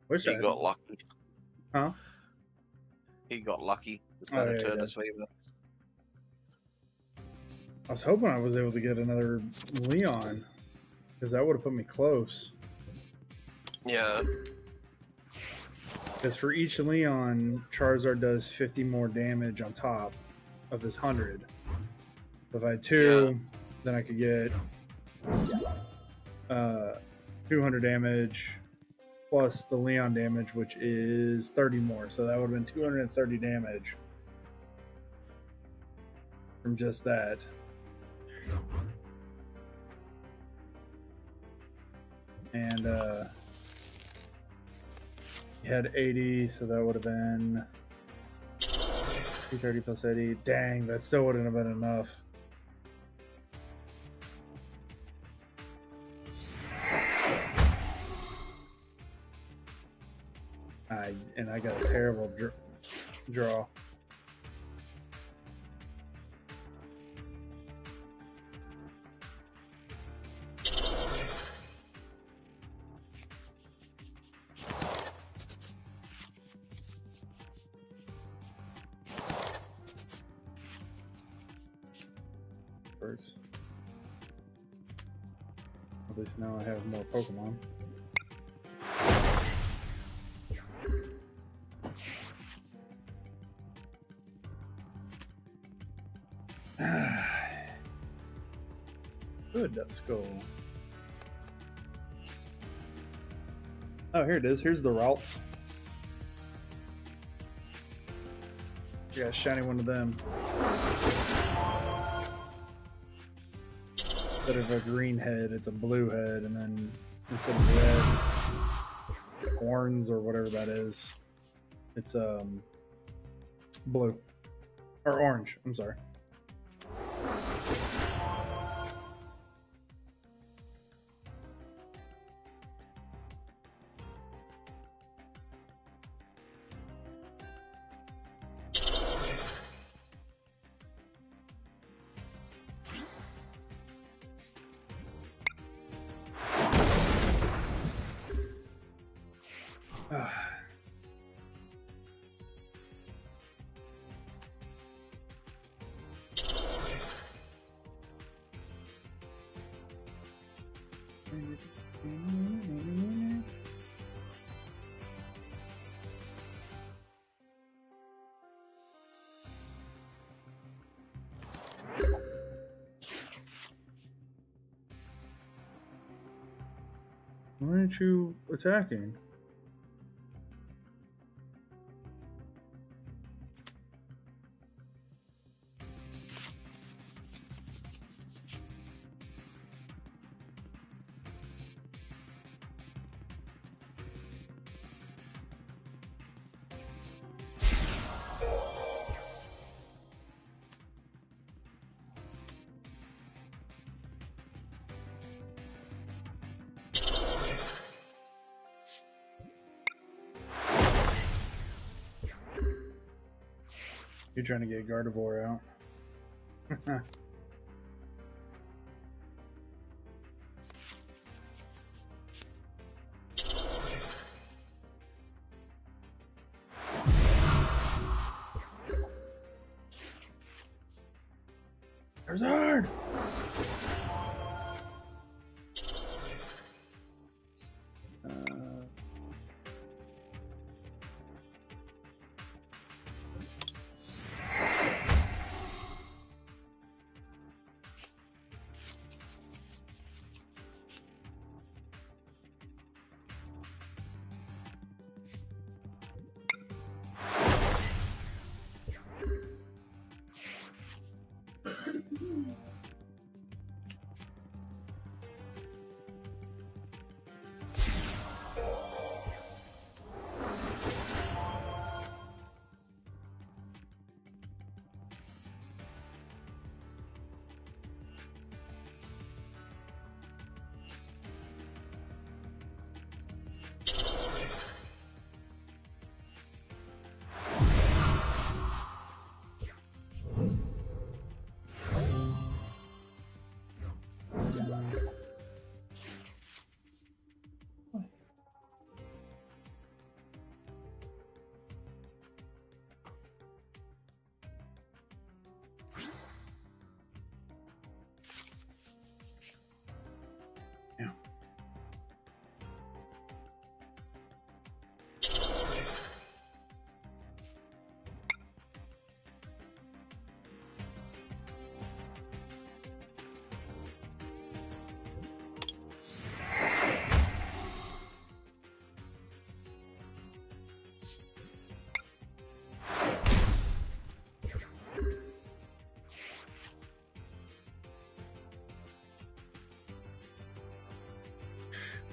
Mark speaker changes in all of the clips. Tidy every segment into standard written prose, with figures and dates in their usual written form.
Speaker 1: Wish
Speaker 2: He got lucky.
Speaker 1: Huh?
Speaker 2: He got lucky with
Speaker 1: Oh,
Speaker 2: that
Speaker 1: yeah, he did.
Speaker 2: Eternus Fever.
Speaker 1: I was hoping I was able to get another Leon, because that would have put me close.
Speaker 2: Yeah.
Speaker 1: Because for each Leon, Charizard does 50 more damage on top of his 100. If I had two, then I could get 200 damage plus the Leon damage, which is 30 more. So that would have been 230 damage from just that. And he had 80, so that would have been 230 plus 80. Dang, that still wouldn't have been enough. And I got a terrible draw. At least now I have more Pokemon. Good, let's go. Oh, here it is. Here's the routes. You got a shiny one of them. Instead of a green head, it's a blue head, and then instead of red, horns or whatever that is, it's blue or orange. I'm sorry. Why aren't you attacking? You're trying to get Gardevoir out. Charizard!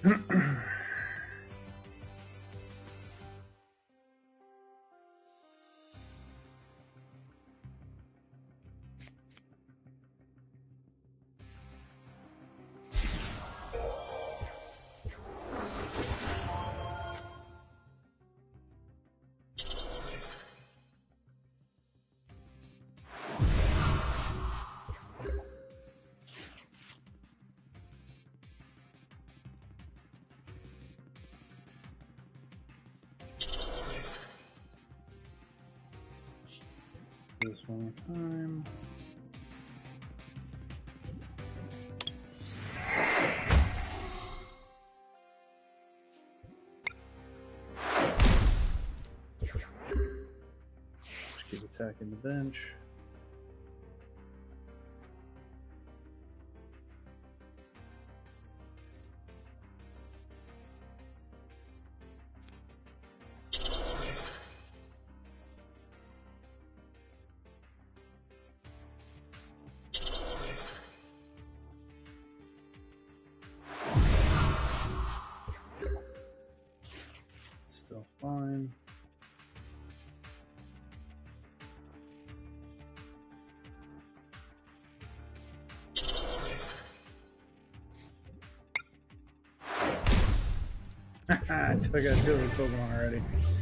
Speaker 1: This one time. Just keep attacking the bench. Still fine. I took out 2 of those Pokemon already.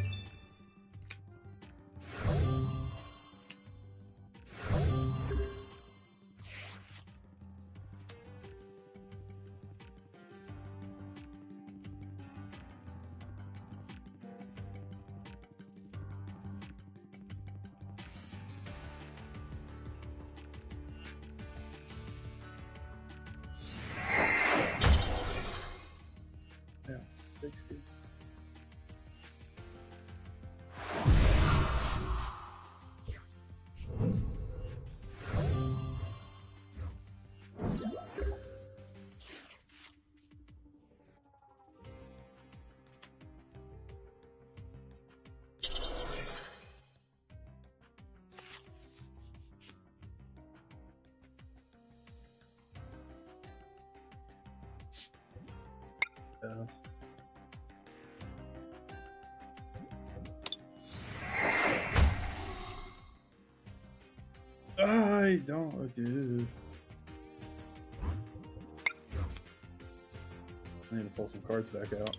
Speaker 1: Yeah, 60. I don't do. I need to pull some cards back out.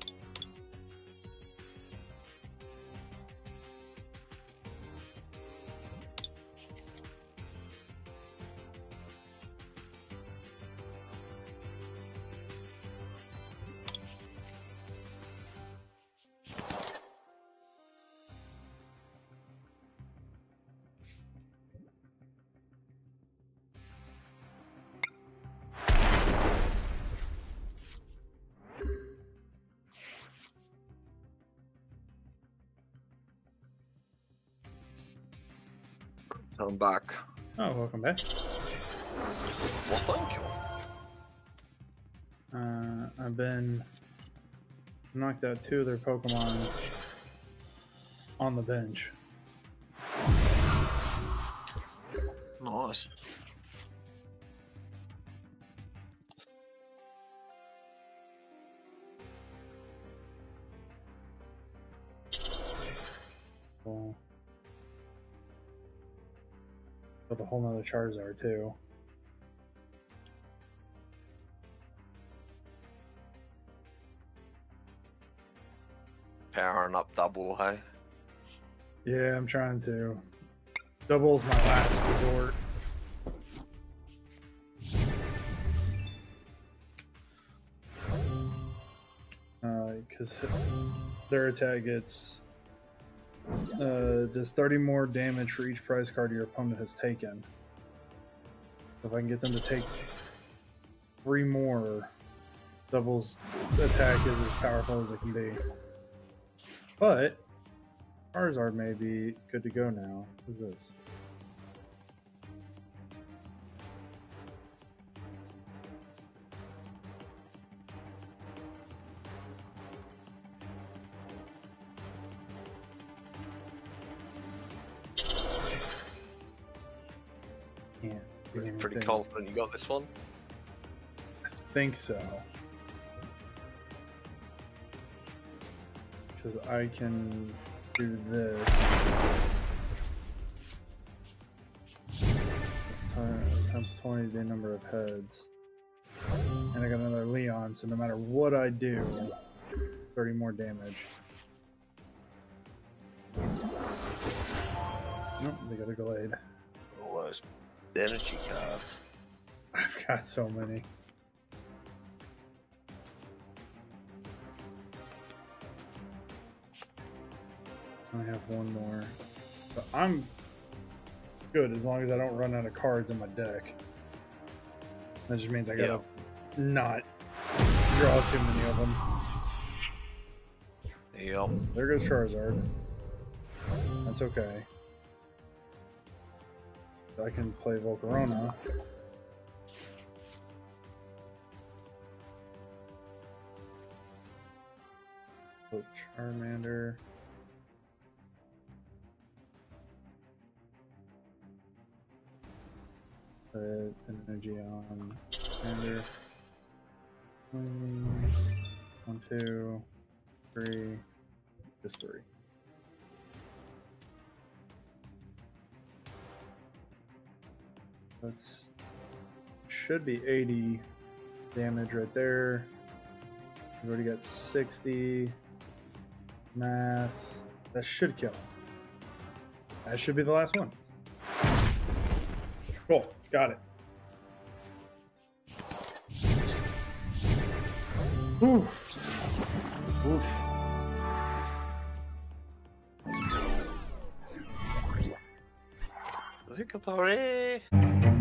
Speaker 2: I'm back.
Speaker 1: Oh, welcome back.
Speaker 2: Well, thank you.
Speaker 1: I've been knocked out 2 of their Pokemon on the bench.
Speaker 2: Nice.
Speaker 1: Cool. With a whole nother Charizard too.
Speaker 2: Powering up double, hey?
Speaker 1: Yeah, I'm trying to. Double's my last resort. Because their attack gets does 30 more damage for each prize card your opponent has taken. If I can get them to take 3 more, Double's attack is as powerful as it can be. But Charizard may be good to go now. What is this? Yeah,
Speaker 2: Pretty confident you got this one?
Speaker 1: I think so. Because I can do this. Times 20 the number of heads. And I got another Leon, so no matter what I do, 30 more damage. Nope, they got a Glade.
Speaker 2: Oh, those energy cards.
Speaker 1: I've got so many. I have one more. But I'm good as long as I don't run out of cards in my deck. That just means I gotta not draw too many of them.
Speaker 2: Yep.
Speaker 1: There goes Charizard. That's okay. I can play Volcarona. Put Charmander. Put energy on Charmander. 1, 2, 3. Just 3. That's should be 80 damage right there. We've already got 60. Math. That should kill him. That should be the last one. Cool. Got it. Oof. Oof.
Speaker 2: Victory!